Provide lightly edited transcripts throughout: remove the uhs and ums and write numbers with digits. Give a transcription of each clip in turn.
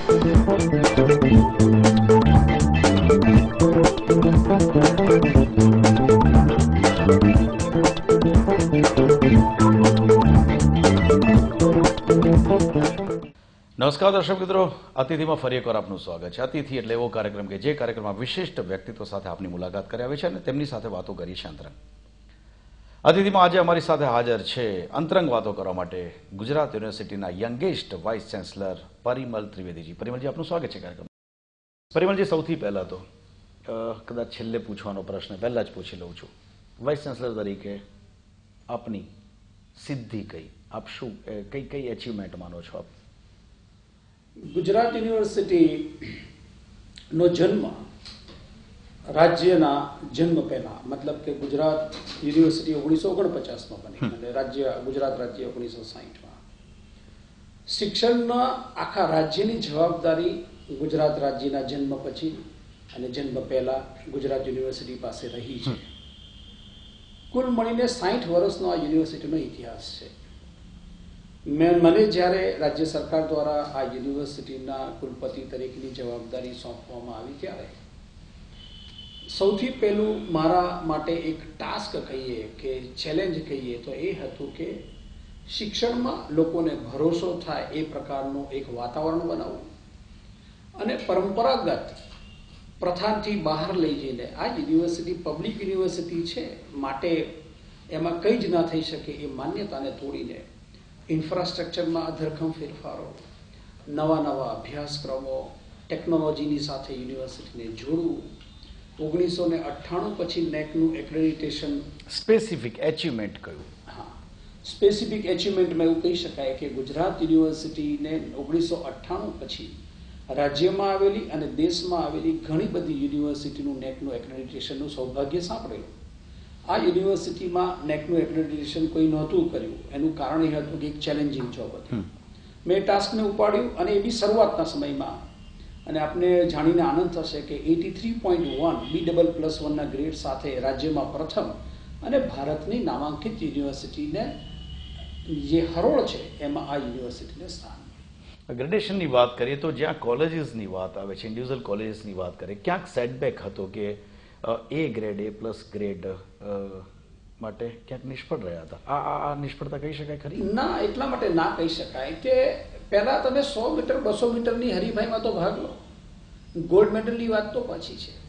નમસ્કાર દર્શક મિત્રો, અતિથિમાં ફરી એકવાર આપનું સ્વાગત છે. અતિથિ એટલે એવો કાર્યક્રમ કે જે કાર્યક્રમમાં વિશિષ્ટ વ્યક્તિત્વ સાથે આપની મુલાકાત કરી આવે છે અને તેમની સાથે વાતો કરી છે અંતરંગ. અતિથિમાં આજે અમારી સાથે હાજર છે અંતરંગ વાતો કરવા માટે ગુજરાત યુનિવર્સિટીના યંગેસ્ટ વાઇસ ચાન્સલર પરિમલ ત્રિવેદીજી. પરિમલજી, આપનું સ્વાગત છે કાર્યક્રમ. પરિમલજી, સૌથી પહેલા તો કદાચ છેલ્લે પૂછવાનો પ્રશ્ન પહેલા જ પૂછી લઉં છું. વાઇસ ચાન્સલર તરીકે આપની સિદ્ધિ કઈ? આપ શું કઈ એચિવમેન્ટ માનો છો આપ? ગુજરાત યુનિવર્સિટીનો જન્મ રાજ્યના જન્મ પહેલા, મતલબ કે ગુજરાત યુનિવર્સિટી 1949માં બની અને ગુજરાત રાજ્ય 1960માં. શિક્ષણના આખા રાજ્યની જવાબદારી ગુજરાત રાજ્યના જન્મ પછી અને જન્મ પહેલા ગુજરાત યુનિવર્સિટી પાસે રહી છે. કુલ મળીને 60 વર્ષનો આ યુનિવર્સિટીનો ઇતિહાસ છે. મને જ્યારે રાજ્ય સરકાર દ્વારા આ યુનિવર્સિટીના કુલપતિ તરીકેની જવાબદારી સોંપવામાં આવી ત્યારે સૌથી પહેલું મારા માટે એક ટાસ્ક કહીએ કે ચેલેન્જ કહીએ તો એ હતું કે શિક્ષણમાં લોકોને ભરોસો થાય એ પ્રકારનું એક વાતાવરણ બનાવવું અને પરંપરાગત પ્રથાથી બહાર લઈ જઈને આ યુનિવર્સિટી પબ્લિક યુનિવર્સિટી છે માટે એમાં કંઈ જ ના થઈ શકે એ માન્યતાને તોડીને ઇન્ફ્રાસ્ટ્રક્ચરમાં અધરખમ ફેરફારો, નવા અભ્યાસક્રમો, ટેકનોલોજીની સાથે યુનિવર્સિટીને જોડવું, 1998 પછી નેકનું એક્રેડિટેશન. સ્પેસિફિક એચિવમેન્ટ કયું? હા, સ્પેસિફિક એચિવમેન્ટમાં એવું કહી શકાય કે ગુજરાત યુનિવર્સિટીને 1998 પછી રાજ્યમાં આવેલી અને દેશમાં આવેલી ઘણી બધી યુનિવર્સિટીનું નેકનું એક્રેડિટેશનનું સૌભાગ્ય સાંપડેલું. આ યુનિવર્સિટીમાં નેકનું એક્રેડિટેશન કોઈ નહોતું કર્યું. એનું કારણ એ હતું કે એક ચેલેન્જિંગ જોબ હતી. મેં ટાસ્કને ઉપાડ્યું અને એ બી શરૂઆતના સમયમાં. અને આપને જાણીને આનંદ થશે કે 83.1 B++1ના ગ્રેડ સાથે રાજ્યમાં પ્રથમ અને ભારતની નામાંકિત યુનિવર્સિટીને જે હરોળ છે એમાં આ યુનિવર્સિટીને સ્થાન. ગ્રેડેશનની વાત કરીએ તો જ્યાં કોલેજીસની વાત આવે છે, ઇન્ડિવિજ્યુઅલ કોલેજીસની વાત કરીએ, ક્યાંક સેટબેક હતો કે A ગ્રેડ, A+ ગ્રેડ માટે ક્યાંક નિષ્ફળ રહ્યા હતા. આ નિષ્ફળતા કહી શકાય ખરી? ના, એટલા માટે ના કહી શકાય કે પહેલા તમે 100 મીટર 200 મીટરની હરીફાઈમાં તો ભાગ લો, ગોલ્ડ મેડલની વાત તો પાછી છે.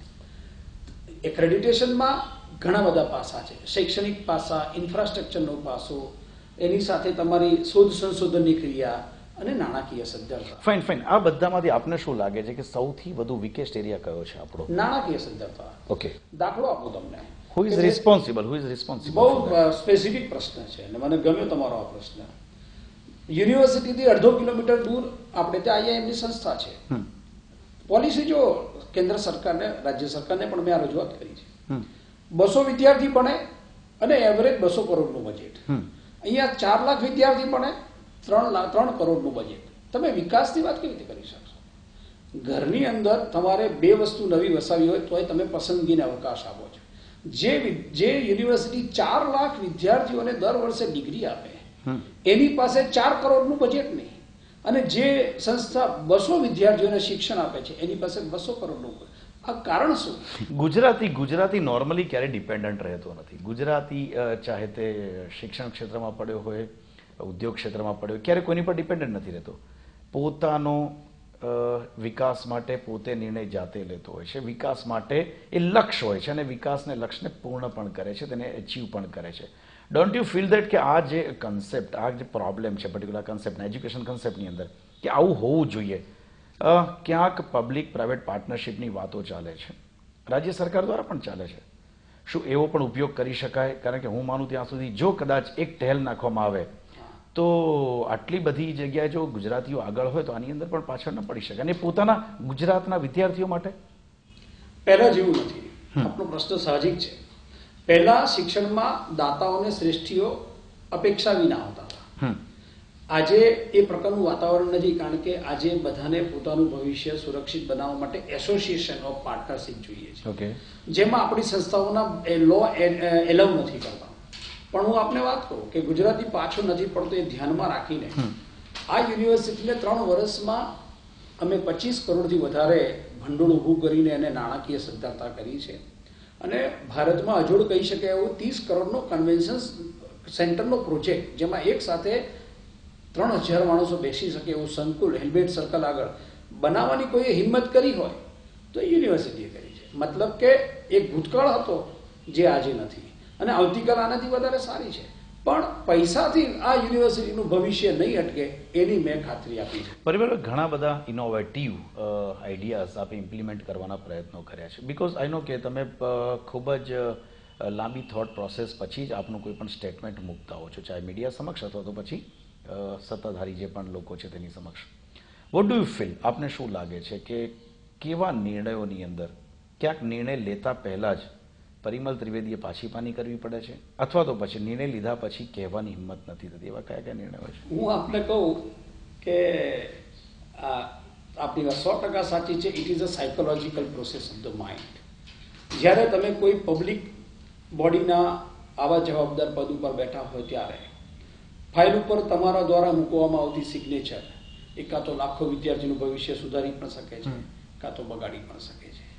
એક્રેડિટેશનમાં ઘણા બધા પાસા છે. શૈક્ષણિક પાસા, ઇન્ફ્રાસ્ટ્રક્ચરનો પાસો, એની સાથે તમારી શોધ સંશોધનની ક્રિયા અને નાણાકીય સદ્ધરતા. ફાઇન. આ બધામાંથી આપને શું લાગે છે કે સૌથી વધુ વીકેસ્ટ એરિયા કયો છે આપણો? નાણાકીય સદ્ધરતા. ઓકે, દાખલો આપું તમને. Who is responsible? બહુ સ્પેસિફિક પ્રશ્ન છે અને મને ગમ્યો તમારો આ પ્રશ્ન. યુનિવર્સિટીથી 1.5 કિલોમીટર દૂર આપણે ત્યાં IIMની સંસ્થા છે. પોલિસી જો કેન્દ્ર સરકારને, રાજ્ય સરકારને પણ મેં આ રજૂઆત કરી છે. 200 વિદ્યાર્થી ભણે અને એવરેજ 200 કરોડનું બજેટ. અહીંયા 4 લાખ વિદ્યાર્થી ભણે, 3 કરોડનું બજેટ. તમે વિકાસની વાત કેવી રીતે કરી શકશો? ઘરની અંદર તમારે 2 વસ્તુ નવી વસાવી હોય તોય તમે પસંદગીને અવકાશ આપો છો. જે યુનિવર્સિટી 4 લાખ વિદ્યાર્થીઓને દર વર્ષે ડિગ્રી આપે એની પાસે 4 કરોડનું બજેટ નહીં, અને જે સંસ્થા 200 વિદ્યાર્થીઓને શિક્ષણ આપે છે એની પાસે 200 કરોડનું. આ કારણ શું? ગુજરાતી નોર્મલી ક્યારેય ડિપેન્ડન્ટ રહેતો નથી. ગુજરાતી ચાહે તે શિક્ષણ ક્ષેત્રમાં પડ્યો હોય, ઉદ્યોગ ક્ષેત્રમાં પડ્યો, ક્યારે કોઈની પર ડિપેન્ડન્ટ નથી રહેતો. પોતાનો વિકાસ માટે પોતે નિર્ણય જાતે લેતો હોય છે. વિકાસ માટે એ લક્ષ્ય હોય છે અને વિકાસને લક્ષ્યને પૂર્ણ પણ કરે છે, તેને અચીવ પણ કરે છે. ડોન્ટ યુ ફીલ દેટ કે આ જે કન્સેપ્ટ, આ જે પ્રોબ્લેમ છે પર્ટિક્યુલર કન્સેપ્ટના, એજ્યુકેશન કન્સેપ્ટની અંદર, કે આવું હોવું જોઈએ, ક્યાંક પબ્લિક પ્રાઇવેટ પાર્ટનરશિપની વાતો ચાલે છે, રાજ્ય સરકાર દ્વારા પણ ચાલે છે. શું એવો પણ ઉપયોગ કરી શકાય? કારણ કે હું માનું ત્યાં સુધી જો કદાચ એક ટહેલ નાખવામાં આવે તો આટલી બધી જગ્યાએ જો ગુજરાતીઓ આગળ હોય તો આની અંદર પણ પાછળ ન પડી શકે. અને પોતાના ગુજરાતના વિદ્યાર્થીઓ માટે પહેલા જેવું નથી. આપનો પ્રશ્ન સાહજિક છે. પહેલા શિક્ષણમાં દાતાઓને શ્રેષ્ઠીઓ અપેક્ષા વિના આવતા હતા. આજે એ પ્રકારનું વાતાવરણ નથી, કારણ કે આજે બધાને પોતાનું ભવિષ્ય સુરક્ષિત બનાવવા માટે એસોસિએશન ઓફ પાર્ટનરશિપ જોઈએ છે, જેમાં આપણી સંસ્થાઓના લો એલાઉ નથી કરતા. પણ હું આપને વાત કરું કે ગુજરાતી પાછો નથી પડતો એ ધ્યાનમાં રાખીને આ યુનિવર્સિટીને 3 વર્ષમાં અમે 25 કરોડથી વધારે ભંડોળ ઊભું કરીને એને નાણાકીય સદ્ધરતા કરી છે અને ભારતમાં અજોડ કહી શકાય એવો 30 કરોડનો કન્વેન્શન સેન્ટરનો પ્રોજેક્ટ, જેમાં એક સાથે 3000 માણસો બેસી શકે એવું સંકુલ હેલ્મેટ સર્કલ આગળ બનાવવાની કોઈએ હિંમત કરી હોય તો યુનિવર્સિટીએ કરી છે. મતલબ કે એક ભૂતકાળ હતો જે આજે નથી અને આવતીકાલ આનાથી વધારે સારી છે, પણ પૈસાથી આ યુનિવર્સિટીનું ભવિષ્ય નહીં અટકે એની મેં ખાતરી આપી છે. પરિવાર ઘણા બધા ઇનોવેટિવ આઈડિયાઝ આપે ઇમ્પ્લિમેન્ટ કરવાના પ્રયત્નો કર્યા છે. બીકોઝ આઈ નો કે તમે ખૂબ જ લાંબી થોટ પ્રોસેસ પછી જ આપનું કોઈ પણ સ્ટેટમેન્ટ મૂકતા હો છો, ચાહે મીડિયા સમક્ષ અથવા તો પછી સત્તાધારી જે પણ લોકો છે તેની સમક્ષ. What do you feel? આપને શું લાગે છે કે કેવા નિર્ણયોની અંદર ક્યાંક નિર્ણય લેતા પહેલા જ પરિમલ ત્રિવેદીએ પાછીપાની કરવી પડે છે અથવા તો પછી નિર્ણય લીધા પછી કહેવાની હિંમત નથી થતી? એવા કયા કયા નિર્ણયો છે? હું આપને કહું કે આપણી વાત 100% સાચી છે. It is a psychological process of the mind. જ્યારે તમે કોઈ પબ્લિક બોડીના આવા જવાબદાર પદ ઉપર બેઠા હોય ત્યારે ફાઇલ ઉપર તમારા દ્વારા મૂકવામાં આવતી સિગ્નેચર એ કાં તો લાખો વિદ્યાર્થીનું ભવિષ્ય સુધારી પણ શકે છે, કાં તો બગાડી પણ શકે છે.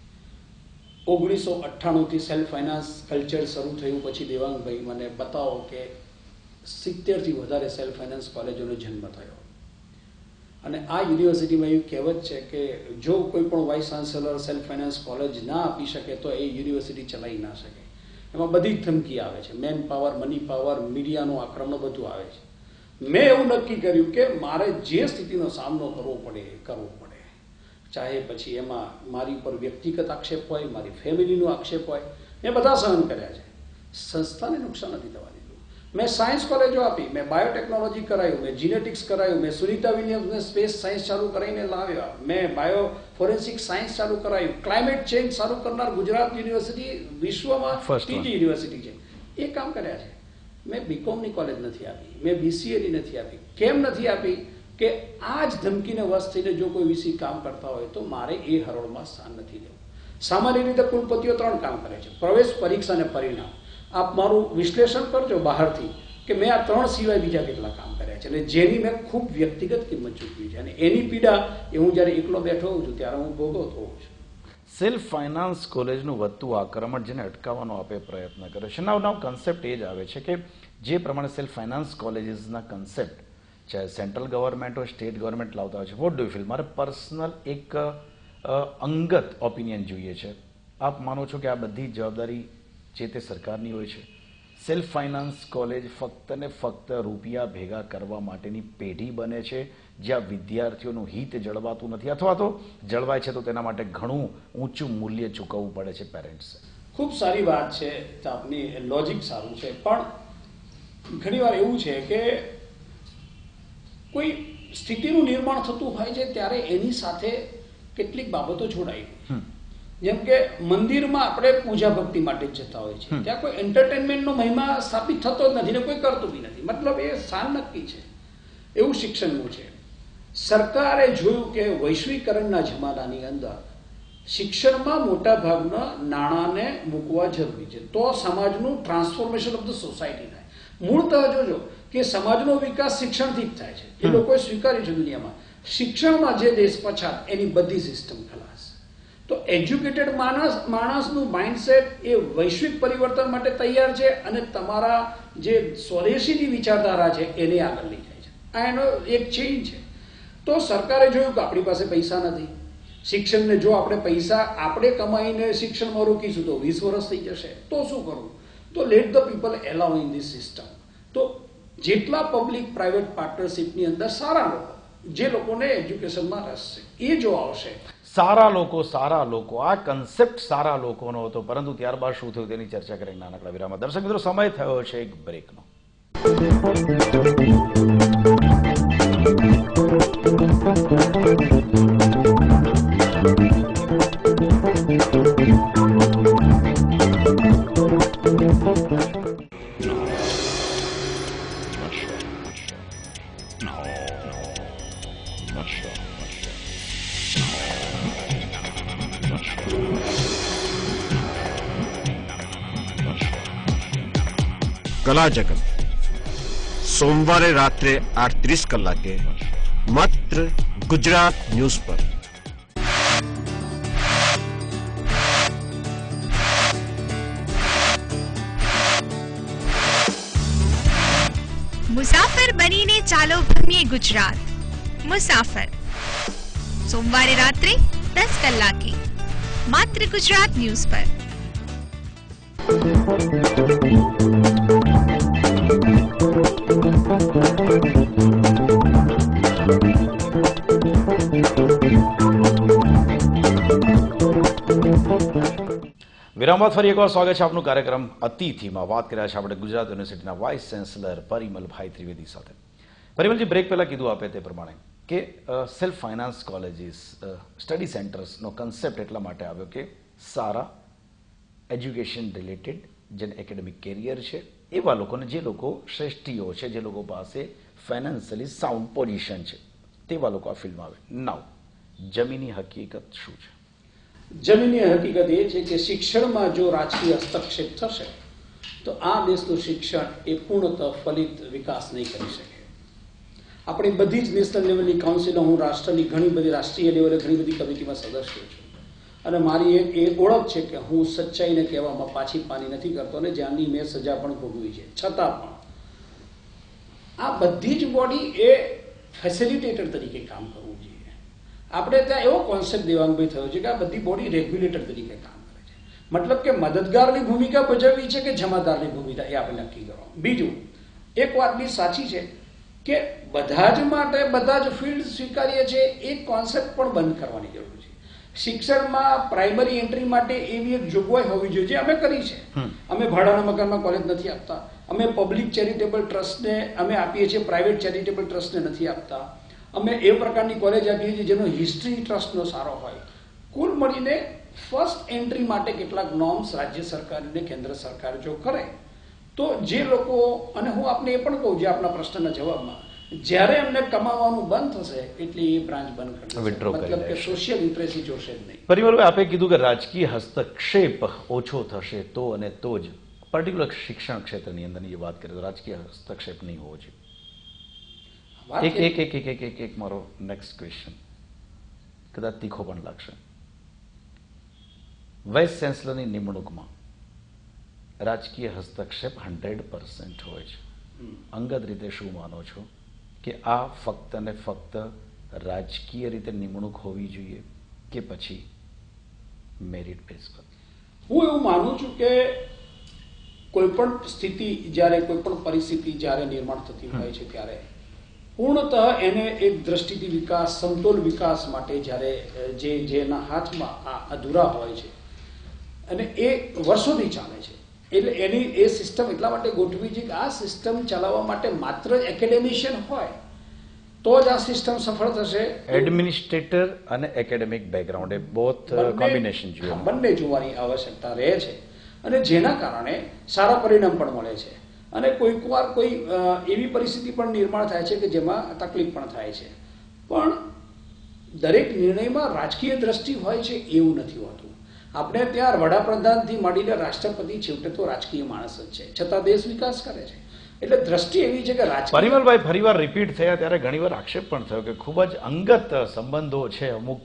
1998થી સેલ્ફ ફાઇનાન્સ કલ્ચર શરૂ થયું પછી દેવાંગભાઈ મને બતાવો કે 70થી વધારે સેલ્ફ ફાઇનાન્સ કોલેજોનો જન્મ થયો અને આ યુનિવર્સિટીમાં એવું કહેવત છે કે જો કોઈ પણ vice chancellor self finance college ના આપી શકે તો એ યુનિવર્સિટી ચલાવી ના શકે. એમાં બધી જ ધમકી આવે છે, મેન પાવર, મની પાવર, મીડિયાનું આક્રમણ બધું આવે છે. મેં એવું નક્કી કર્યું કે મારે જે સ્થિતિનો સામનો કરવો પડે એ કરવો પડે, ચાહે પછી એમાં મારી ઉપર વ્યક્તિગત આક્ષેપ હોય, મારી ફેમિલીનો આક્ષેપ હોય, મેં બધા સહન કર્યા છે. સંસ્થાને નુકસાન નથી થવા દીધું. મેં સાયન્સ કોલેજો આપી, મેં બાયોટેકનોલોજી કરાયું, મેં જીનેટિક્સ કરાયું, મેં સુનિતા વિલિયમ્સને સ્પેસ સાયન્સ ચાલુ કરીને લાવ્યા, મેં બાયો ફોરેન્સિક સાયન્સ ચાલુ કરાયું. ક્લાઇમેટ ચેન્જ ચાલુ કરનાર ગુજરાત યુનિવર્સિટી વિશ્વમાં ટીટી યુનિવર્સિટી છે. એ કામ કર્યા છે. મેં બીકોમની કોલેજ નથી આપી, મેં બીસીએની નથી આપી. કેમ નથી આપી? કે આ જ ધમકીને વશ થઈને જો કોઈ વીસી કામ કરતા હોય તો મારે એ હરોળમાં સ્થાન નથી લેવું. સામાન્ય રીતે કુલપતિઓ 3 કામ કરે છે: પ્રવેશ, પરીક્ષા અને પરિણામ. આપ મારું વિશ્લેષણ કરજો બહારથી કે મેં આ 3 સિવાય બીજા કેટલા કામ કર્યા છે અને જેની મેં ખૂબ વ્યક્તિગત કિંમત ચૂકવી છે અને એની પીડા એ હું જ્યારે એકલો બેઠો હોઉં છું ત્યારે હું ભોગવતો હોઉં છું. સેલ્ફ ફાઇનાન્સ કોલેજનું વધતું આક્રમણ જેને અટકાવવાનો આપે પ્રયત્ન કર્યો છે. નાવ કન્સેપ્ટ એ જ આવે છે કે જે પ્રમાણે સેલ્ફ ફાઇનાન્સ કોલેજીસના કન્સેપ્ટ ચાહે સેન્ટ્રલ ગવર્મેન્ટ હોય, સ્ટેટ ગવર્મેન્ટ લાવતા હોય છે. What do you feel? મારે પર્સનલ એક અંગત ઓપિનિયન જોઈએ છે. આપ માનો છો કે આ બધી જવાબદારી જે તે સરકારની હોય છે? સેલ્ફ ફાઇનાન્સ કોલેજ ફક્ત ને ફક્ત રૂપિયા ભેગા કરવા માટેની પેઢી બને છે જ્યાં વિદ્યાર્થીઓનું હિત જળવાતું નથી અથવા તો જળવાય છે તો તેના માટે ઘણું ઊંચું મૂલ્ય ચૂકવવું પડે છે પેરેન્ટ્સે. ખૂબ સારી વાત છે, આપની લોજિક સારું છે, પણ ઘણીવાર એવું છે કે કોઈ સ્થિતિનું નિર્માણ થતું હોય છે ત્યારે એની સાથે કેટલીક બાબતો જોડાઈ. જેમ કે મંદિરમાં આપણે પૂજા ભક્તિ માટે જ જતા હોય છે, ત્યાં કોઈ એન્ટરટેનમેન્ટનો મહિમા સ્થાપિત થતો જ નથી ને કોઈ કરતું બી નથી. મતલબ એ સ્થાન નક્કી છે. એવું શિક્ષણનું છે. સરકારે જોયું કે વૈશ્વિકરણના જમાનાની અંદર શિક્ષણમાં મોટા ભાગના નાણાંને મૂકવા જરૂરી છે તો સમાજનું ટ્રાન્સફોર્મેશન ઓફ ધ સોસાયટી થાય. મૂળતઃ જોજો કે સમાજનો વિકાસ શિક્ષણથી જ થાય છે. એ લોકોએ સ્વીકાર્યું છે દુનિયામાં. શિક્ષણમાં જે દેશ પછાત એની બધી સિસ્ટમ ખલાસ. તો એજ્યુકેટેડ માણસનું માઇન્ડસેટ એ વૈશ્વિક પરિવર્તન માટે તૈયાર છે અને તમારા જે સ્વદેશીની વિચારધારા છે એને આગળ લઈ જાય છે. આ એનો એક ચેન્જ છે. તો સરકારે જોયું કે આપણી પાસે પૈસા નથી. શિક્ષણને જો આપણે પૈસા આપણે કમાઈને શિક્ષણમાં રોકીશું તો 20 વર્ષ થઈ જશે. તો શું કરવું? તો let the people allow in this system. તો જેટલા પબ્લિક પ્રાઇવેટ પાર્ટનરશિપની અંદર સારા લોકો, જે લોકોને એજ્યુકેશનમાં રસ છે, એ જો આવશે. સારા લોકો, આ કન્સેપ્ટ સારા લોકોનો હતો, પરંતુ ત્યારબાદ શું થયું તેની ચર્ચા કરીને નાનકડા વિરામમાં. દર્શક મિત્રો, સમય થયો છે એક બ્રેકનો. કલા જગત સોમવારે રાત્રે 8:30 કલાકે માત્ર ગુજરાત ન્યૂઝ પર. મુસાફર બનીને ચાલો ભમીએ ગુજરાત. મુસાફર સોમવારે રાત્રે 10 કલાકે માત્ર ગુજરાત ન્યૂઝ પર. વિરામ બાદ ફરી એકવાર સ્વાગત છે આપનું કાર્યક્રમ અતિથિમાં. વાત કર્યા છે આપણે ગુજરાત યુનિવર્સિટીના વાઇસ ચાન્સલર પરિમલભાઈ ત્રિવેદી સાથે. પરિમલજી, બ્રેક પહેલા કીધું આપે તે પ્રમાણે કે સેલ્ફ ફાઇનાન્સ કોલેજીસ, સ્ટડી સેન્ટર્સનો કન્સેપ્ટ એટલા માટે આવ્યો કે સારા એજ્યુકેશન રિલેટેડ જેને એકેડેમિક કેરિયર છે એવા લોકોને, જે લોકો શ્રેષ્ઠીઓ છે, જે લોકો પાસે ફાઇનાન્શિયલી સાઉન્ડ પોઝિશન છે, તેવા લોકો આ ફિલ્ડમાં આવે. નાવ જમીની હકીકત શું છે? જમીની હકીકત એ છે કે શિક્ષણમાં જો રાજકીય હસ્તક્ષેપ થશે તો આ દેશનું શિક્ષણ એ પૂર્ણતઃ ફલિત વિકાસ નહીં કરી શકે. આપણી બધી જ નેશનલ લેવલની કાઉન્સિલો, હું રાષ્ટ્રની ઘણી બધી રાષ્ટ્રીય લેવલે ઘણી બધી કમિટીમાં સદસ્ય છું, અને મારી એક એ ઓળખ છે કે હું સચ્ચાઈને કહેવામાં પાછી પાની નથી કરતો, અને જ્યાંની મેં સજા પણ ભોગવી છે. છતાં પણ આ બધી જ બોડી એ ફેસિલિટેટર તરીકે કામ કરવું જોઈએ. આપણે ત્યાં એવો કોન્સેપ્ટ દેવાંગભાઈ થયો છે કે આ બધી બોડી રેગ્યુલેટર તરીકે કામ કરે છે. મતલબ કે મદદગારની ભૂમિકા ભજવવી છે કે જમાદારની ભૂમિકા, એ આપણે નક્કી કરવાનું. બીજું, એક વાત બી સાચી છે કે બધા જ માટે બધા જ ફિલ્ડ સ્વીકાર્ય છે, એ કોન્સેપ્ટ પણ બંધ કરવાની જરૂર છે. શિક્ષણમાં પ્રાઇમરી એન્ટ્રી માટે એવી એક જોગવાઈ હોવી જોઈએ, જે અમે કરી છે. અમે ભાડાના મકાનમાં કોલેજ નથી આપતા, અમે પબ્લિક ચેરિટેબલ ટ્રસ્ટને અમે આપીએ છીએ, પ્રાઇવેટ ચેરિટેબલ ટ્રસ્ટને નથી આપતા. અમે એ પ્રકારની કોલેજ આપીએ છીએ જેનો હિસ્ટ્રી ટ્રસ્ટનો સારો હોય. કુલ મળીને ફર્સ્ટ એન્ટ્રી માટે કેટલાક નોર્મ્સ રાજ્ય સરકાર અને કેન્દ્ર સરકાર જો કરે તો જે લોકો, અને હું આપને એ પણ કહું જે આપના પ્રશ્નના જવાબમાં, જ્યારે એમને કમાવાનું બંધ થશે એટલે એ બ્રાન્ચ બંધ કરી દેશે. મતલબ કે સોશિયલ ઇન્ટરેસ્ટ જોશે જ નહીં. પરિમલભાઈ, આપે કીધું કે રાજકીય હસ્તક્ષેપ ઓછો થશે તો અને તો જ પર્ટિક્યુલર શિક્ષણ ક્ષેત્રની અંદરની જે વાત કરીએ તો રાજકીય હસ્તક્ષેપ નહીં હોવો જોઈએ. એક મારો નેક્સ્ટ ક્વેશ્ચન કદાચ તીખો પણ લાગશે. વાઇસ ચાન્સલરની નિમણૂકમાં રાજકીય હસ્તક્ષેપ 100% હોય છે. અંગત રીતે શું માનો છો કે આ ફક્ત ને ફક્ત રાજકીય રીતે નિમણૂક હોવી જોઈએ કે પછી મેરિટ બેઝ પર? હું એવું માનું છું કે કોઈ પણ સ્થિતિ, જ્યારે કોઈ પણ પરિસ્થિતિ જ્યારે નિર્માણ થતી હોય છે ત્યારે પૂર્ણતઃ એને એક દ્રષ્ટિથી વિકાસ, સમતોલ વિકાસ માટે જ્યારે જેના હાથમાં આ અધૂરા હોય છે અને એ વર્ષોથી ચાલે છે, એટલે એની એ સિસ્ટમ એટલા માટે ગોઠવી છે કે આ સિસ્ટમ ચલાવવા માટે માત્ર એકેડેમિશિયન હોય તો જ આ સિસ્ટમ સફળ થશે. એડમિનિસ્ટ્રેટર અને એકેડેમિક બેકગ્રાઉન્ડ એ બોથ કોમ્બિનેશન જોઈએ, બંને જોવાની આવશ્યકતા રહે છે, અને જેના કારણે સારા પરિણામ પણ મળે છે. અને કોઈક વાર કોઈ એવી પરિસ્થિતિ પણ નિર્માણ થાય છે કે જેમાં તકલીફ પણ થાય છે. પણ દરેક નિર્ણયમાં રાજકીય દ્રષ્ટિ હોય છે એવું નથી હોતું. આપણે ત્યાં વડાપ્રધાનથી માંડીને રાષ્ટ્રપતિ છેવટે તો રાજકીય માણસ જ છે, છતાં દેશ વિકાસ કરે છે. એટલે દ્રષ્ટિ એવી છે કે પરિમલભાઈ ફરીવાર રિપીટ થયા ત્યારે ઘણીવાર આક્ષેપ પણ થયો કે ખૂબ જ અંગત સંબંધો છે અમુક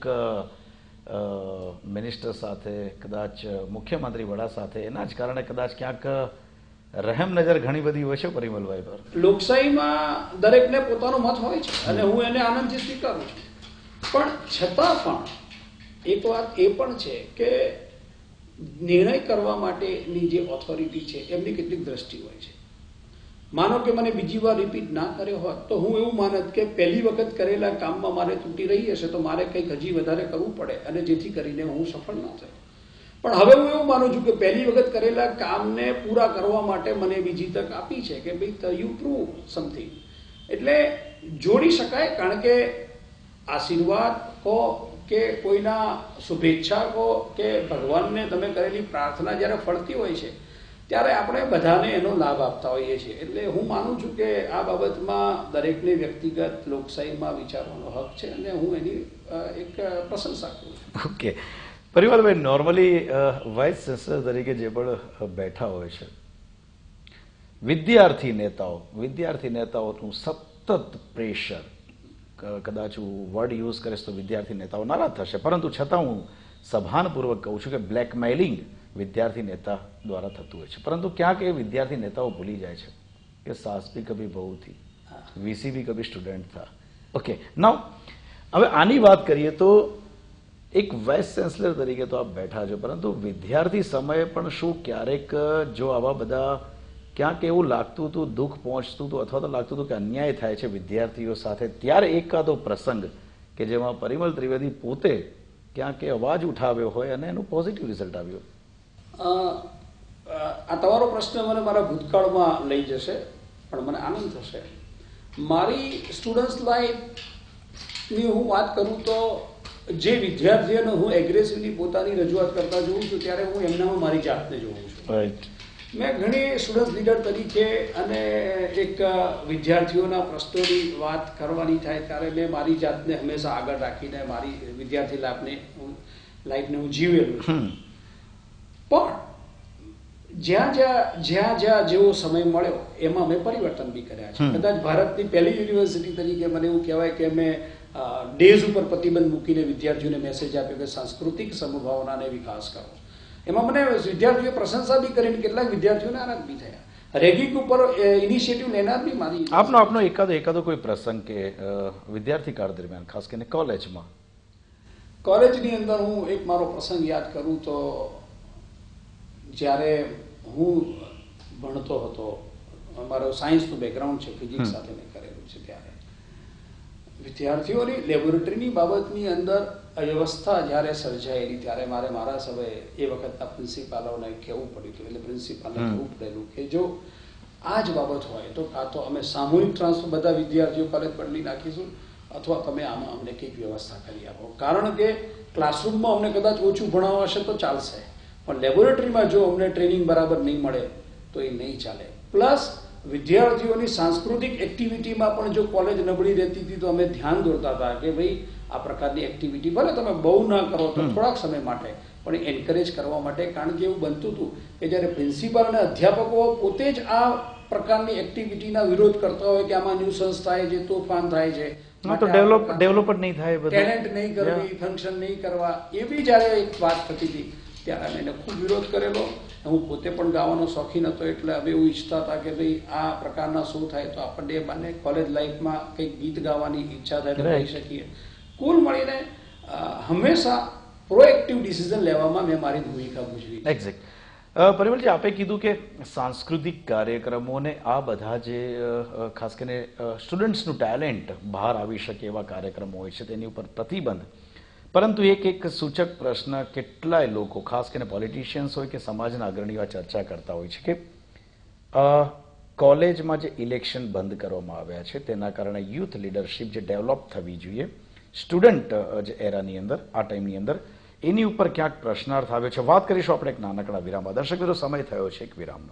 મિનિસ્ટર સાથે, કદાચ મુખ્યમંત્રી વડા સાથે, એના જ કારણે કદાચ ક્યાંક રહેમ નજર ઘણી બધી હોય છે પરિમલભાઈ પર. લોકશાહીમાં દરેકને પોતાનો મત હોય છે અને હું એને આનંદથી સ્વીકારું છું. પણ છતાં પણ એક વાત એ પણ છે કે નિર્ણય કરવા માટેની જે ઓથોરિટી છે એમની કેટલીક દ્રષ્ટિ હોય છે. માનો કે મને બીજી વાર રિપીટ ના કર્યો હોત તો હું એવું માનત કે પહેલી વખત કરેલા કામમાં મારે ત્રુટિ રહી હશે તો મારે કંઈક હજી વધારે કરવું પડે અને જેથી કરીને હું સફળ ના થયો. પણ હવે હું એવું માનું છું કે પહેલી વખત કરેલા કામને પૂરા કરવા માટે મને બીજી તક આપી છે કે ભાઈ યુ પ્રૂવ સમથિંગ. એટલે જોડી શકાય, કારણ કે આશીર્વાદ કહો કે કોઈના શુભેચ્છા કહો કે ભગવાનને તમે કરેલી પ્રાર્થના જ્યારે ફળતી હોય છે ત્યારે આપણે બધાને એનો લાભ આપતા હોઈએ છીએ. એટલે હું માનું છું કે આ બાબતમાં દરેકને વ્યક્તિગત લોકશાહીમાં વિચારવાનો હક છે અને હું એની એક પ્રશંસા કરું છું. ઓકે પરિમલભાઈ, નોર્મલી વાઇસ ચાન્સલર તરીકે જે પણ બેઠા હોય છે વિદ્યાર્થી નેતાઓનું સતત પ્રેશર, કદાચ હું વર્ડ યુઝ કરીશ તો વિદ્યાર્થી નેતાઓ નારાજ થશે, પરંતુ છતાં હું સભાનપૂર્વક કહું છું કે બ્લેકમેલિંગ વિદ્યાર્થી નેતા દ્વારા થતું હોય છે. પરંતુ ક્યાંક એ વિદ્યાર્થી નેતાઓ ભૂલી જાય છે कि सास भी कभी बहू थी, वीसी भी कभी स्टूडेंट था. ઓકે, નાઉ હવે આની વાત કરીએ તો એક વાઇસ ચાન્સલર તરીકે તો આપ બેઠા છો, પરંતુ વિદ્યાર્થી સમયે પણ શું ક્યારેક જો આવા બધા ક્યાંક એવું લાગતું હતું, દુઃખ પહોંચતું હતું અથવા તો લાગતું હતું કે અન્યાય થાય છે વિદ્યાર્થીઓ સાથે, ત્યારે એકાદો પ્રસંગ કે જેમાં પરિમલ ત્રિવેદી પોતે ક્યાંક એ અવાજ ઉઠાવ્યો હોય અને એનું પોઝિટિવ રિઝલ્ટ આવ્યો? આ તમારો પ્રશ્ન મને મારા ભૂતકાળમાં લઈ જશે, પણ મને આનંદ થશે. મારી સ્ટુડન્ટ્સ લાઈફની હું વાત કરું તો જે વિદ્યાર્થીઓને હું એગ્રેસિવલી પોતાની રજૂઆત કરતા જોઉં છું ત્યારે હું એમનામાં મારી જાતને જોઉં છું. રાઈટ. મેં ઘણી સ્ટુડન્ટ લીડર તરીકે અને એક વિદ્યાર્થીઓના પ્રશ્નોની વાત કરવાની થાય ત્યારે મેં મારી જાતને હંમેશા આગળ રાખીને મારી વિદ્યાર્થી લાઈફને હું જીવેલું છું. પણ જ્યાં જેવો સમય મળ્યો એમાં મેં પરિવર્તન બી કર્યા છે. કદાચ ભારતની પહેલી યુનિવર્સિટી તરીકે મને એવું કહેવાય કે મેં ડેઝ ઉપર પ્રતિબંધ મૂકીને વિદ્યાર્થીઓને મેસેજ આપ્યો કે સાંસ્કૃતિક સમભાવનાને વિકાસ કરો. એમાં મને વિદ્યાર્થીઓએ પ્રશંસા બી કરીને કેટલાક વિદ્યાર્થીઓને આનંદ બી થયા. રેગિંગ ઉપર ઇનિશિયેટિવ લેનાર બી મારી. આપનો એકાદો કોઈ પ્રસંગ કે વિદ્યાર્થી કાળ દરમિયાન, ખાસ કરીને કોલેજની અંદર હું એક મારો પ્રસંગ યાદ કરું તો જ્યારે હું ભણતો હતો, મારો સાયન્સનું બેકગ્રાઉન્ડ છે, ફિઝિક્સ સાથે મેં કરેલું છે, ત્યારે વિદ્યાર્થીઓની લેબોરેટરીની બાબતની અંદર અવ્યવસ્થા જ્યારે સર્જાયેલી ત્યારે મારે મારા સમયે એ વખતના પ્રિન્સિપાલોને કહેવું પડ્યું હતું. એટલે પ્રિન્સિપાલને કહેવું પડેલું કે જો આ જ બાબત હોય તો કાં તો અમે સામૂહિક ટ્રાન્સફર બધા વિદ્યાર્થીઓ કોલેજ બદલી નાખીશું અથવા તમે આમાં અમને કંઈક વ્યવસ્થા કરી આપો. કારણ કે ક્લાસરૂમમાં અમને કદાચ ઓછું ભણાવશે તો ચાલશે, પણ લેબોરેટરીમાં જો અમને ટ્રેનિંગ બરાબર નહીં મળે તો એ નહીં ચાલે. પ્લસ વિદ્યાર્થીઓની સાંસ્કૃતિક એક્ટિવિટીમાં પણ જો કોલેજ નબળી રહેતી હતી તો અમે ધ્યાન દોરતા હતા કે ભાઈ આ પ્રકારની એક્ટિવિટી ભલે તમે બહુ ના કરો તો થોડાક સમય માટે પણ એન્કરેજ કરવા માટે. કારણ કે એવું બનતું હતું કે જ્યારે પ્રિન્સિપાલ અને અધ્યાપકો પોતે જ આ પ્રકારની એક્ટિવિટીના વિરોધ કરતા હોય કે આમાં ન્યુસન્સ થાય છે, તોફાન થાય છે, ડેવલપ નહીં થાય, ટેલેન્ટ નહીં કરવી, ફંક્શન નહીં કરવા, એવી જ્યારે એક વાત થતી હતી ત્યારે અમે એને ખૂબ વિરોધ કરેલો. હું પોતે પણ ગાવાનો શોખીન હતો એટલે હવે એવું ઈચ્છતા હતા કે ભાઈ આ પ્રકારના શો થાય તો આપણને મને કોલેજ લાઈફમાં કંઈક ગીત ગાવાની ઈચ્છા થાય તો કરી શકીએ. કુલ મળીને હંમેશા પ્રોએક્ટિવ ડિસિઝન લેવામાં મેં મારી ભૂમિકા ભજવી. એક્ઝેક્ટ. પરિમલજી, આપે કીધું કે સાંસ્કૃતિક કાર્યક્રમોને આ બધા જે ખાસ કરીને સ્ટુડન્ટ્સનું ટેલેન્ટ બહાર આવી શકે એવા કાર્યક્રમો હોય છે તેની ઉપર પ્રતિબંધ, પરંતુ એક સૂચક પ્રશ્ન કેટલાય લોકો, ખાસ કરીને પોલિટિશિયન્સ હોય કે સમાજના અગ્રણીઓ ચર્ચા કરતા હોય છે કે કોલેજમાં જે ઇલેક્શન બંધ કરવામાં આવ્યા છે તેના કારણે યુથ લીડરશિપ જે ડેવલપ થવી જોઈએ સ્ટુડન્ટ જે એરાની અંદર, આ ટાઈમની અંદર, એની ઉપર ક્યાંક પ્રશ્નાર્થ આવ્યો છે. વાત કરીશું આપણે એક નાનકડા વિરામમાં. દર્શક મિત્રો, સમય થયો છે એક વિરામનો.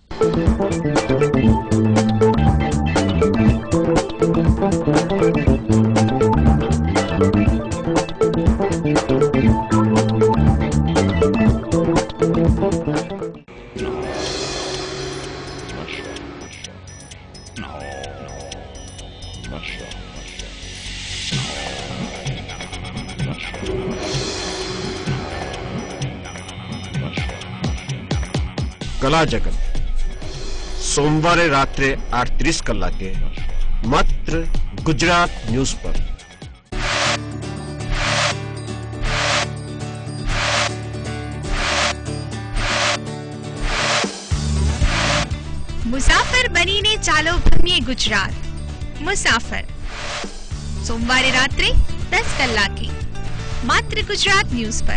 કલા જગત સોમવારે રાત્રે 8:30 કલાકે માત્ર ગુજરાત ન્યૂઝ પર. મુસાફર બનીને ચાલો ભમીએ ગુજરાત. મુસાફર સોમવારે રાત્રે 10 કલાકે માત્ર ગુજરાત ન્યૂઝ પર.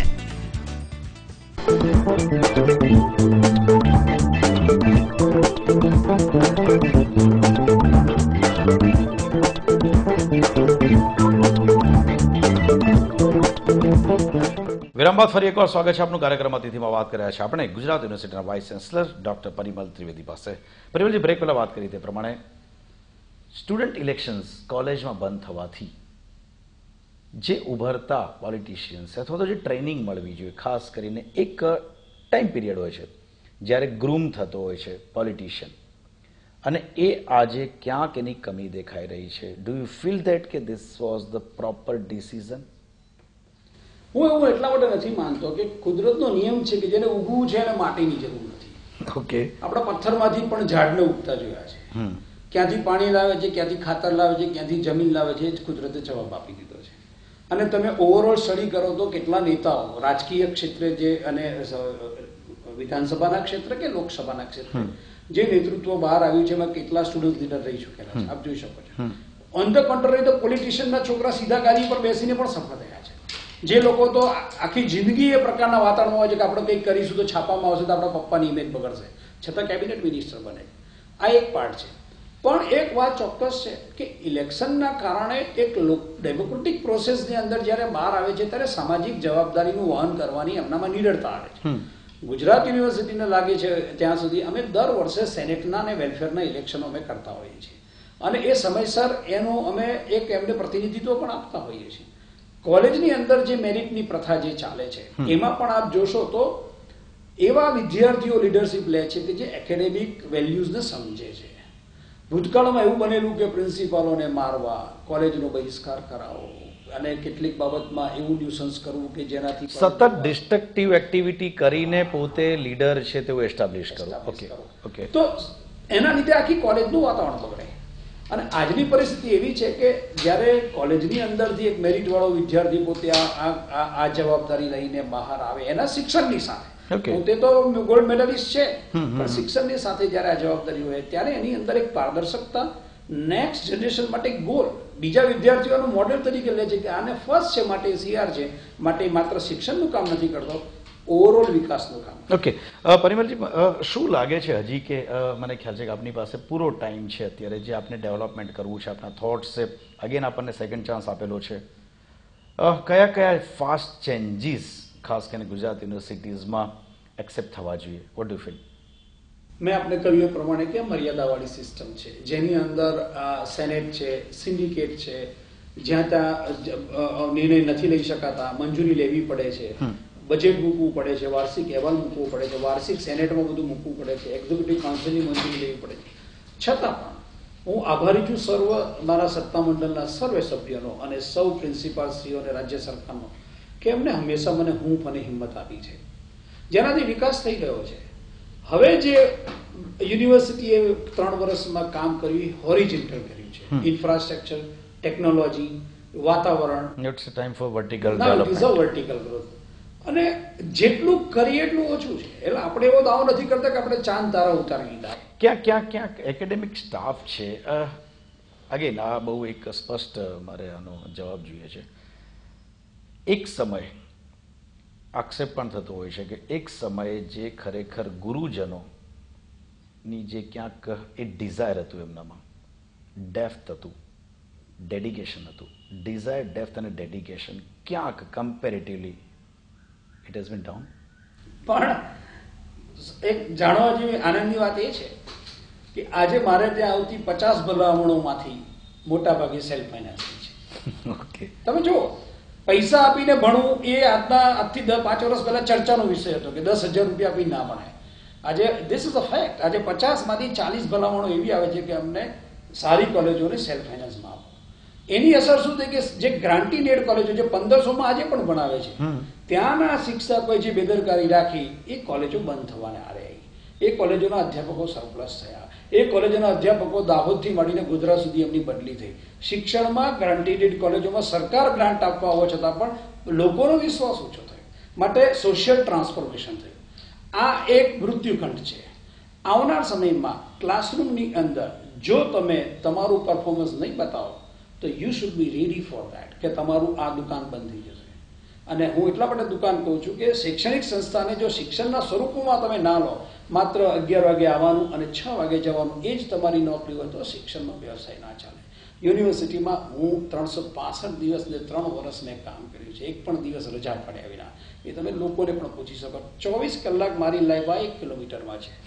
વિરામ બાદ ફરી એકવાર સ્વાગત છે આપનું. કાર્યક્રમ અતિથિમાં વાત કર્યા છે આપણે ગુજરાત યુનિવર્સિટીના vice chancellor doctor Parimal Trivedi પાસે. પરિમલજી, બ્રેક પહેલા વાત કરી તે પ્રમાણે સ્ટુડન્ટ ઇલેક્શન્સ કોલેજમાં બંધ થવાથી જે ઉભરતા પોલિટિશિયન્સ અથવા તો જે ટ્રેનિંગ મળવી જોઈએ, ખાસ કરીને એક ટાઈમ પીરિયડ હોય છે જ્યારે ગ્રૂમ થતો હોય છે પોલિટિશિયન, અને એ આજે ક્યાંક એની કમી દેખાઈ રહી છે. ડુ યુ ફીલ ધેટ કે this was the proper decision? હું એવું એટલા માટે નથી માનતો કે કુદરતનો નિયમ છે કે જેને ઉગવું છે એને માટીની જરૂર નથી. ઓકે. આપણા પથ્થરમાંથી પણ ઝાડને ઉગતા જોયા છે. ક્યાંથી પાણી લાવે છે, ક્યાંથી ખાતર લાવે છે, ક્યાંથી જમીન લાવે છે, એ જ કુદરતે જવાબ આપી દીધો છે. અને તમે ઓવરઓલ સ્ટડી કરો તો કેટલા નેતાઓ રાજકીય ક્ષેત્રે જે અને વિધાનસભાના ક્ષેત્ર કે લોકસભાના ક્ષેત્રે જે નેતૃત્વ બહાર આવ્યું છે એમાં કેટલા સ્ટુડન્ટ લીડર રહી ચૂકેલા છે, આપ જોઈ શકો છો. ઓન ધ કોન્ટ્રરી તો પોલિટિશિયનના છોકરા સીધા ગાદી પર બેસીને પણ સફળ થયા છે. જે લોકો તો આખી જિંદગી એ પ્રકારના વાતાવરણમાં હોય છે કે આપણે કંઈક કરીશું તો છાપામાં આવશે તો આપણા પપ્પાની ઇમેજ બગડશે, છતાં કેબિનેટ મિનિસ્ટર બને. આ એક પાર્ટ છે. પણ એક વાત ચોક્કસ છે કે ઇલેક્શનના કારણે એક ડેમોક્રેટિક પ્રોસેસની અંદર જ્યારે બહાર આવે છે ત્યારે સામાજિક જવાબદારીનું વહન કરવાની એમનામાં નિડરતા આવે છે. ગુજરાત યુનિવર્સિટીને લાગે છે ત્યાં સુધી અમે દર વર્ષે સેનેટના અને વેલફેરના ઇલેક્શનો અમે કરતા હોઈએ છીએ અને એ સમયસર એનું અમે એક એમને પ્રતિનિધિત્વ પણ આપતા હોઈએ છીએ. કોલેજની અંદર જે મેરિટની પ્રથા જે ચાલે છે એમાં પણ આપ જોશો તો એવા વિદ્યાર્થીઓ લીડરશિપ લે છે કે જે એકેડેમિક વેલ્યુઝને સમજે છે. ભૂતકાળમાં એવું બનેલું કે પ્રિન્સિપાલોને મારવા, કોલેજનો બહિષ્કાર કરાવો અને કેટલીક બાબતમાં એવું ન્યુસન્સ કરવું કે જેનાથી સતત ડિસ્ટ્રક્ટિવ એક્ટિવિટી કરીને પોતે લીડર છે તેવું એસ્ટાબ્લિશ કરવું. ઓકે. તો એના લીધે આખી કોલેજનું વાતાવરણ બગડે. અને આજની પરિસ્થિતિ એવી છે કે જ્યારે કોલેજની અંદરથી એક મેરિટ વાળો વિદ્યાર્થી પોતે આ જવાબદારી લઈને બહાર આવે એના શિક્ષણની સાથે, પોતે તો ગોલ્ડ મેડલિસ્ટ છે પણ શિક્ષણની સાથે જ્યારે આ જવાબદારી હોય ત્યારે એની અંદર એક પારદર્શકતા, નેક્સ્ટ જનરેશન માટે ગોલ, બીજા વિદ્યાર્થીઓનું મોડેલ તરીકે લે છે કે આને ફર્સ્ટ છે માટે સીઆર છે માટે માત્ર શિક્ષણનું કામ નથી કરતો, ઓવરઓલ વિકાસનું કામ. ઓકે. પરિમલજી, શું લાગે છે હજી કે મને ખ્યાલ છે કે આપની પાસે પૂરો ટાઈમ છે અત્યારે જે આપને ડેવલપમેન્ટ કરવું છે, આપના થોટ્સ છે, અગેન આપણને સેકન્ડ ચાન્સ આપેલો છે, કયા કયા ફાસ્ટ ચેન્જીસ ખાસ કરીને ગુજરાત યુનિવર્સિટીઝમાં એક્સેપ્ટ થવા જોઈએ? What do feel? મેં આપને કહ્યું એ પ્રમાણે કે મર્યાદાવાળી સિસ્ટમ છે જેની અંદર સેનેટ છે, સિન્ડિકેટ છે, જ્યાં ત્યાં નિર્ણય નથી લઈ શકાતા, મંજૂરી લેવી પડે છે, બજેટ મૂકવું પડે છે, વાર્ષિક અહેવાલ મૂકવો પડે છે, વાર્ષિક સેનેટમાં બધું મૂકવું પડે છે, એક્ઝિક્યુટિવ કાઉન્સિલની મંજૂરી લેવી પડે છે. છતાં પણ હું આભારી છું સર્વ મારા સત્તામંડળના સર્વે સભ્યોનો અને સૌ પ્રિન્સિપાલશ્રીઓ અને રાજ્ય સરકારનો કે એમને હંમેશા મને હૂંફ અને હિંમત આપી છે, જેનાથી વિકાસ થઈ ગયો છે. હવે જે યુનિવર્સિટીએ 3 વર્ષમાં કામ કર્યું હોરિજોન્ટલ કર્યું છે, ઇન્ફ્રાસ્ટ્રક્ચર, ટેકનોલોજી, વાતાવરણ. It's time for vertical development, vertical growth. અને જેટલું કરીએ એટલું ઓછું છે. એટલે આપણે એવો દાવો નથી કરતા કે આપણે ચાંદ તારા ઉતારી લીધા. ક્યાંક એકેડેમિક સ્ટાફ છે, અગેન આ બહુ એક સ્પષ્ટ મારે આનો જવાબ જોઈએ છે. એક સમય આક્ષેપ પણ થતો હોય છે કે એક સમયે જે ખરેખર ગુરુજનોની જે ક્યાંક એ ડિઝાયર હતું, એમનામાં ડેપ્થ હતું, ડેડિકેશન હતું, ડિઝાયર, ડેપ્થ અને ડેડિકેશન ક્યાંક comparatively it has been down. પણ એક જાણવા જેવી આનંદની વાત એ છે કે આજે મારે ત્યાં આવતી 50 ભલામણોમાંથી મોટા ભાગે સેલ્ફ ફાઇનાન્સિંગ છે. ઓકે. તમે જુઓ, પૈસા આપીને ભણવું એ આજથી 5 વર્ષ પહેલા ચર્ચાનો વિષય હતો કે 10,000 રૂપિયા આપી ના ભણાય. આજે ધીસ ઇઝ અ ફેક્ટ. આજે 50માંથી 40 ભલામણો એવી આવે છે કે અમને સારી કોલેજોને સેલ્ફ ફાઇનાન્સમાં આપો. એની અસર શું થઈ કે જે ગ્રાન્ટીનેડ કોલેજો જે 1500માં આજે પણ ભણાવે છે ત્યાંના શિક્ષકોએ જે બેદરકારી રાખી એ કોલેજો બંધ થવાને આરે આવી. એ કોલેજોના અધ્યાપકો સરપ્લસ થયા. એ કોલેજોના અધ્યાપકો દાહોદથી મળીને ગુજરાત સુધી એમની બદલી થઈ. શિક્ષણમાં ગ્રાન્ટેડ કોલેજોમાં સરકાર ગ્રાન્ટ આપવા હોવા છતાં પણ લોકોનો વિશ્વાસ ઓછો થયો. માટે સોશિયલ ટ્રાન્સફોર્મેશન થયું. આ એક મૃત્યુખંડ છે. આવનાર સમયમાં ક્લાસરૂમની અંદર જો તમે તમારું પરફોર્મન્સ નહીં બતાવો તો you should be ready for that કે તમારું આ દુકાન બંધ થઈ જશે. અને હું એટલા માટે દુકાન કહું છું કે શૈક્ષણિક સંસ્થાને જો શિક્ષણના સ્વરૂપમાં તમે ના લો, માત્ર 11 વાગે આવવાનું અને 6 વાગે જવાનું એ જ તમારી નોકરી હોય તો શિક્ષણનો વ્યવસાય ના ચાલે. યુનિવર્સિટીમાં હું 365 દિવસ ને 3 વર્ષ મેં કામ કર્યું છે. એક પણ દિવસ રજા પડ્યા વિના. એ તમે લોકોને પણ પૂછી શકો. 24 કલાક મારી લાઈફ 1 કિલોમીટરમાં છે.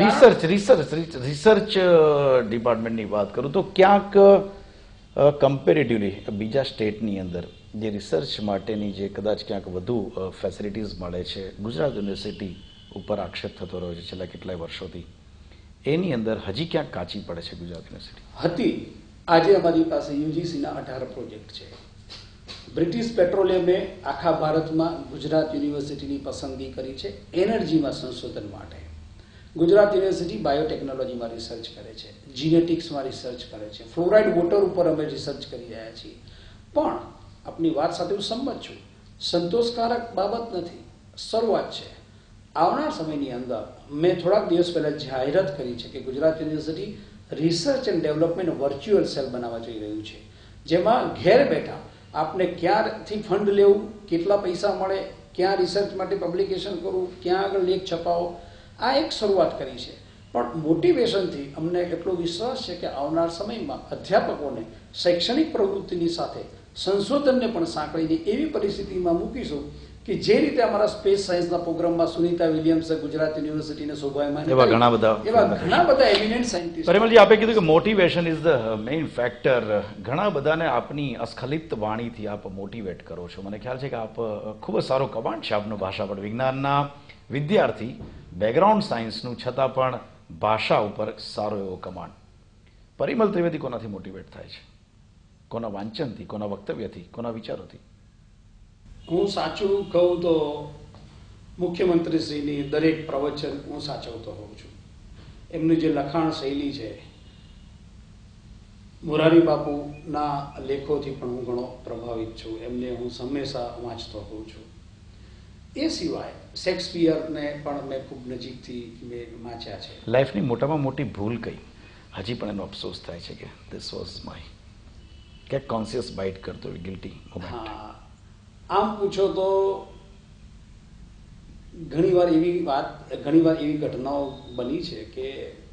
રિસર્ચ ડિપાર્ટમેન્ટની વાત કરું તો ક્યાંક કમ્પેરેટિવલી બીજા સ્ટેટની અંદર જે રિસર્ચ માટેની જે કદાચ ક્યાંક વધુ ફેસિલિટીઝ મળે છે, ગુજરાત યુનિવર્સિટી ઉપર આક્ષેપ થતો રહ્યો છે છેલ્લા કેટલાય વર્ષોથી, એની અંદર હજી ક્યાંક કાચી પડે છે ગુજરાત યુનિવર્સિટી. હતી. આજે અમારી પાસે યુજીસીના 18 પ્રોજેક્ટ છે. બ્રિટિશ પેટ્રોલિયમે આખા ભારતમાં ગુજરાત યુનિવર્સિટીની પસંદગી કરી છે એનર્જીમાં સંશોધન માટે. ગુજરાત યુનિવર્સિટી બાયોટેકનોલોજીમાં રિસર્ચ કરે છે, જીનેટિક્સમાં રિસર્ચ કરે છે, ફ્લોરાઇડ વોટર ઉપર અમે રિસર્ચ કરી રહ્યા છીએ. પણ આપની વાત સાથે હું સંમત છું, સંતોષકારક બાબત નથી, શરૂઆત છે. આવનાર સમયની અંદર મેં થોડાક દિવસ પહેલા જાહેરાત કરી છે કે Gujarat university research and development virtual cell બનાવવા જઈ રહ્યું છે, જેમાં ઘેર બેઠા આપને ક્યાંથી ફંડ લેવું, કેટલા પૈસા મળે, ક્યાં રિસર્ચ માટે પબ્લિકેશન કરવું, ક્યાં આગળ લેખ છપાવો, આ એક શરૂઆત કરી છે. પણ મોટિવેશનથી અમને એટલો વિશ્વાસ છે કે આવનાર સમયમાં અધ્યાપકોને શૈક્ષણિક પ્રવૃત્તિની સાથે સંશોધનને પણ સાંકળીને એવી પરિસ્થિતિમાં મૂકીશું કે જે રીતે અમારા સ્પેસ સાયન્સના પ્રોગ્રામમાં સુનિતા વિલિયમ્સે ગુજરાત યુનિવર્સિટીને શોભાયમાન એવા ઘણા બધા એમિનન્ટ સાયન્ટિસ્ટ. પરિમલજી, આપે કીધું કે motivation is the main factor. ઘણા બધાને આપની અસ્ખલિત વાણીથી આપ મોટિવેટ કરો છો. મને ખ્યાલ છે કે આપ ખૂબ જ સારો કમાન્ડ છે આપનો ભાષા પર. વિજ્ઞાનના વિદ્યાર્થી, બેકગ્રાઉન્ડ સાયન્સનું, છતાં પણ ભાષા ઉપર સારો એવો કમાન્ડ. પરિમલ ત્રિવેદી કોનાથી મોટિવેટ થાય છે? કોના વાંચનથી, કોના વક્તવ્યથી, કોના વિચારોથી? હું સાચું કહું તો મુખ્યમંત્રીશ્રીની દરેક પ્રવચન હું સાચવતો હોઉં છું. એમની જે લખાણ શૈલી છે, મોરારી બાપુના લેખોથી પણ હું ઘણો પ્રભાવિત છું. એમને હું હંમેશા વાંચતો હોઉં છું. એ સિવાય શેક્સપિયરને પણ મેં ખૂબ નજીકથી મેં વાંચ્યા છે. લાઈફની મોટામાં મોટી ભૂલ કઈ? હજી પણ એનો અફસોસ થાય છે કે ધીસ વોઝ માય, કે કોન્શિયસ બાઇટ કરતો હોય, ગિલ્ટી મોમેન્ટ. હા, આમ પૂછો તો ઘણીવાર એવી ઘટનાઓ બની છે કે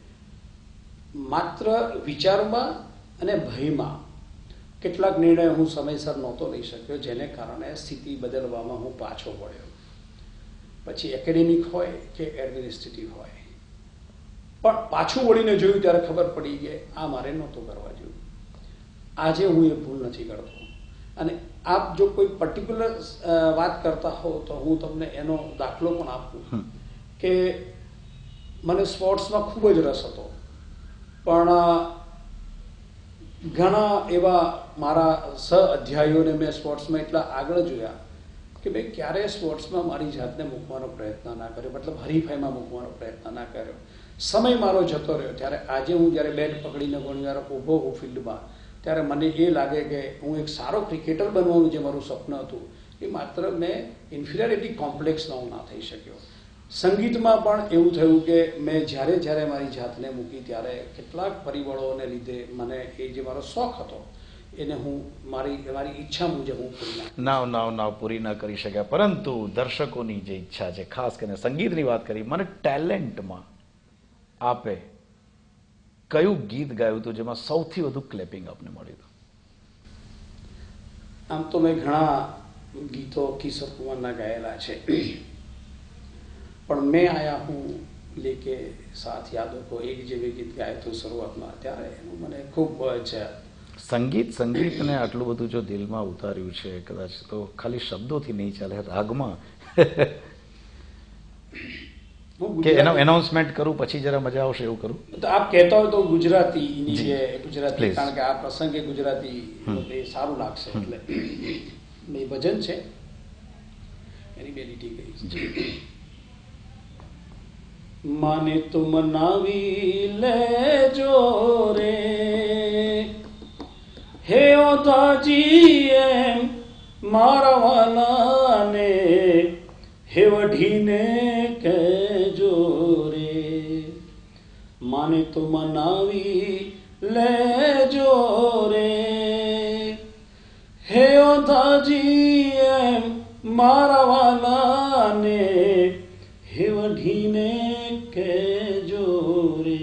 માત્ર વિચારમાં અને ભયમાં કેટલાક નિર્ણય હું સમયસર નહોતો લઈ શક્યો, જેને કારણે સ્થિતિ બદલવામાં હું પાછો પડ્યો. પછી એકેડેમિક હોય કે એડમિનિસ્ટ્રેટિવ હોય, પણ પાછું વળીને જોયું ત્યારે ખબર પડી કે આ મારે નહોતું કરવા જોયું. આજે હું એ ભૂલ નથી કરતો. અને આપ જો કોઈ પર્ટિક્યુલર વાત કરતા હો તો હું તમને એનો દાખલો પણ આપું કે મને સ્પોર્ટ્સમાં ખૂબ જ રસ હતો, પણ ઘણા એવા મારા સહ-અધ્યાયીઓને મેં સ્પોર્ટ્સમાં એટલા આગળ જોયા કે મેં ક્યારેય સ્પોર્ટ્સમાં મારી જાતને મૂકવાનો પ્રયત્ન ના કર્યો, મતલબ હરીફાઈમાં મૂકવાનો પ્રયત્ન ના કર્યો. સમય મારો જતો રહ્યો. ત્યારે આજે હું જ્યારે બેટ પકડીને ઘણીવાર ઊભો હોઉં ફિલ્ડમાં, ત્યારે મને એ લાગે કે હું એક સારો ક્રિકેટર બનવાનું જે મારું સ્વપ્ન હતું એ માત્ર મેં ઇન્ફિરિયોરિટી કોમ્પ્લેક્સમાં હું ના થઈ શક્યો. સંગીતમાં પણ એવું થયું કે મેં જ્યારે મારી જાતને મૂકી ત્યારે કેટલાક પરિબળોને લીધે મને એ જે મારો શોખ હતો એને હું મારી ઈચ્છા મુજબ હું પૂરી ના કરી શક્યા. પરંતુ દર્શકોની જે ઈચ્છા છે, ખાસ કરીને સંગીતની વાત કરી, મને ટેલેન્ટમાં આપે કયું ગીત ગાયું હતું જેમાં સૌથી વધુ ક્લેપિંગ આપને મળ્યું હતું? આમ તો મેં ઘણા ગીતો કિશોર કુમારના ગાયેલા છે, પણ મેં આયા હું લેકે સાથ યાદો કો એક જેવી ગીત ગાયું હતું શરૂઆતમાં, ત્યારે એનું મને ખૂબ જ સંગીતને આટલું બધું જો દિલમાં ઉતાર્યું છે, કદાચ તો ખાલી શબ્દોથી નહીં ચાલે, રાગમાં. કે એનો એનાઉન્સમેન્ટ કરું પછી જરા મજા આવશે એવું કરું તો આપ કહેતા હોય તો ગુજરાતી, કારણ કે આ પ્રસંગે ગુજરાતી એ સારું લાગશે. એટલે એ ભજન છે, એની બે લીટી ગઈ. માને તો મનાવી લેજો રે હે ઓતાજી એમ મારા વાલાને હે વઢીને કહેજો રે. માને તો મનાવી લેજો રે હે ઓતાજી એમ મારા વાલાને હે વઢીને કહેજો રે.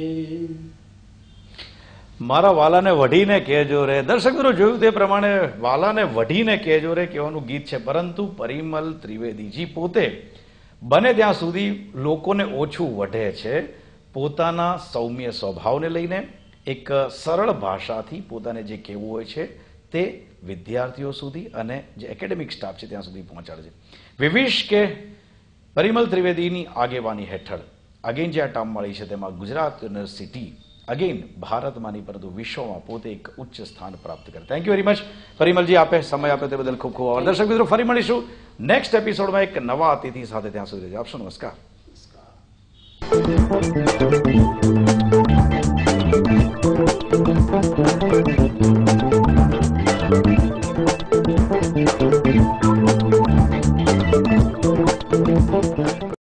મારા વાલાને વઢીને કહેજો રે. દર્શક મિત્રો, જોયું તે પ્રમાણે વાલાને વઢીને કહેજો રે કહેવાનું ગીત છે, પરંતુ પરિમલ ત્રિવેદીજી પોતે બને ત્યાં સુધી લોકોને ઓછું વઢે છે. પોતાના સૌમ્ય સ્વભાવને લઈને એક સરળ ભાષાથી પોતાને જે કહેવું હોય છે તે વિદ્યાર્થીઓ સુધી અને જે એકેડેમિક સ્ટાફ છે ત્યાં સુધી પહોંચાડે છે. વિવિશ કે પરિમલ ત્રિવેદીની આગેવાની હેઠળ અગેન જે આ ટર્મ મળી છે તેમાં ગુજરાત યુનિવર્સિટી અગેન ભારતમાંની પરંતુ વિશ્વમાં પોતે એક ઉચ્ચ સ્થાન પ્રાપ્ત કરે. Thank you very much Parimalji, આપે સમય આપે તે બદલ ખૂબ ખૂબ આભાર. દર્શક મિત્રો, ફરી મળીશું નેક્સ્ટ એપિસોડમાં એક નવા અતિથિ સાથે. ત્યાં સુધી આપશો નમસ્કાર.